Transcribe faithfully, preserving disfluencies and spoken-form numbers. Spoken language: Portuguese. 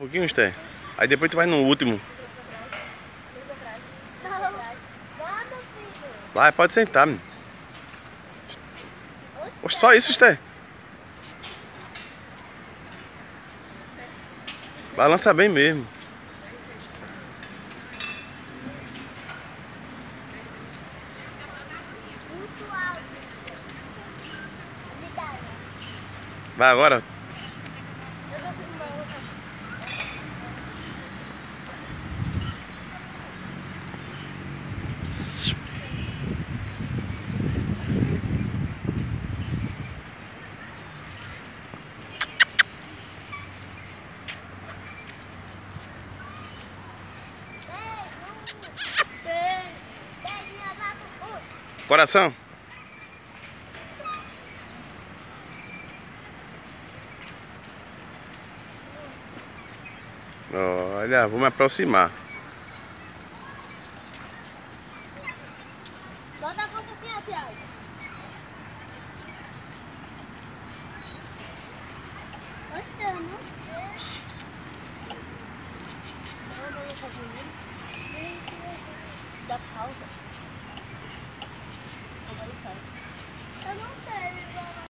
pouquinho, Esté. Aí depois tu vai no último. Vai, pode sentar, menino. Oxe, só isso, Esté. Balança bem mesmo. Vai agora. Coração. Olha, vou me aproximar. Bota a boca assim, ó, Thiago.